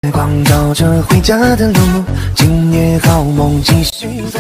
月光照着回家的路，今夜好梦继续做。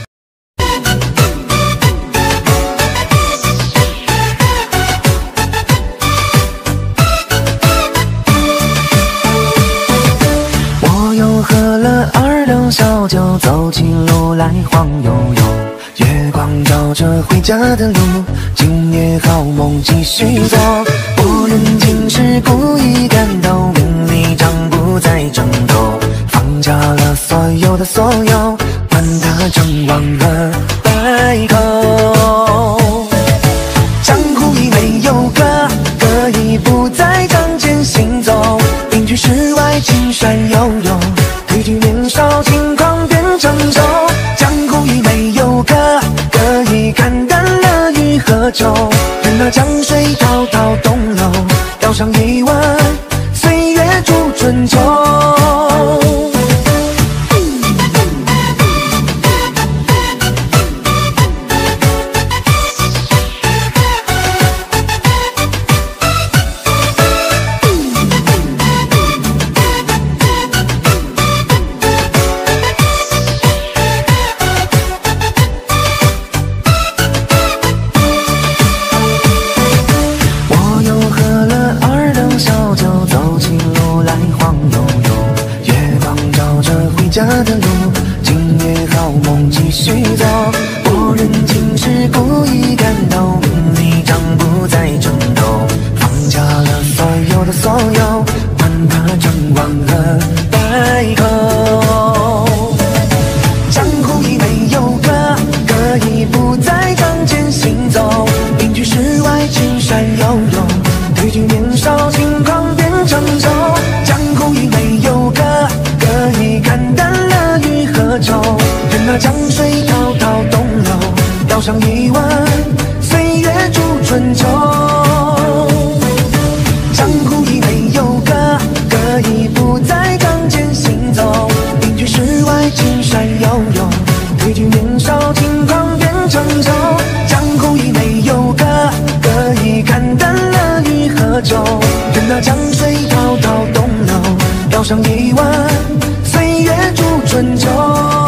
我又喝了2两小酒，走起路来晃悠悠。月光照着回家的路，今夜好梦继续做。无论今世故意感动，名利场不再争斗，放下了所有的所有，管他争王和败寇。江湖已没有歌，歌已不在仗剑行走，隐居世外青山悠悠，褪去年少轻狂变成熟。江湖已没有歌，歌已看淡了雨和酒，任那江水滔滔东流，道上一碗岁月煮春秋。家的路，今夜好梦继续走。无论今世故意感动，名利场不再争斗，放下了所有的所有，管他争王和败寇。江湖已没有歌，歌已不在仗剑行走，隐居世外青山悠悠，褪去年少轻狂变成熟。江湖已没有歌，歌已看淡了雨和酒，任那江水滔滔东流，道上一碗岁月煮春秋。江湖已没有歌，歌已不在仗剑行走，隐居世外青山悠悠，褪去年少轻狂变成熟。江湖已没有歌，歌已看淡了雨和酒，任那江水滔滔东流，道上一碗岁月煮春秋。